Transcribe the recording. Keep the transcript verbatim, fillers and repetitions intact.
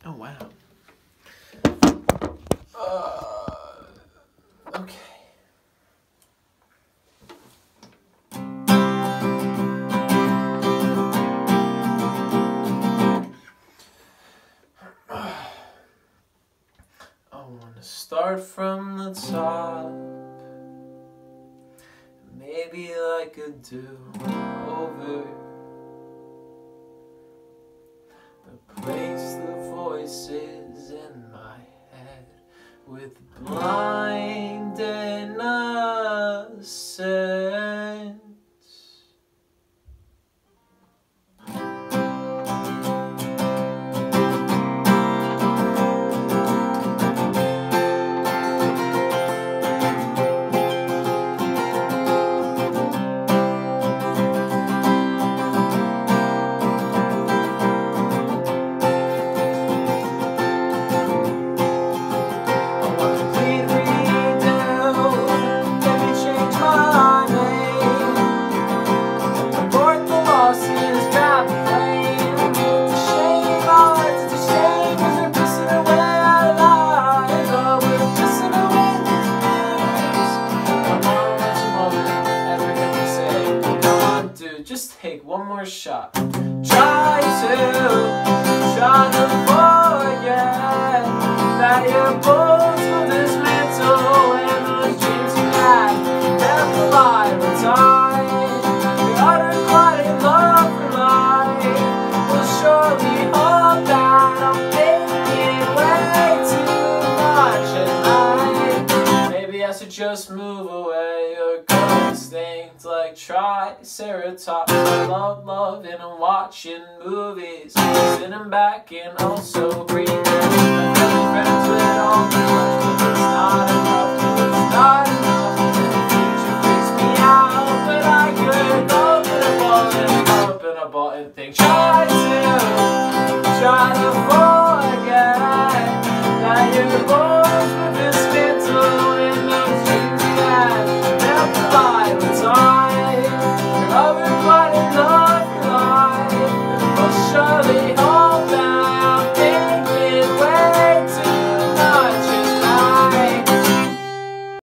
Oh, wow. Uh, okay. I want to start from the top, maybe like a do-over, replace the voices in my head with blind innocence. Just take one more shot. Try to, try to forget that your bones will dismantle and those dreams you had never lie with time. The utter quiet love for life will surely hold that I'm thinking way too much at night. Maybe I should just move away or go extinct like Triceratops. I love love and I'm watching movies, sitting back and also breathing. My family friends with all the much, but it's not enough, it's not enough. The future freaks me out, but I could open a button, open a button, think. Try to, try to forget that you're born.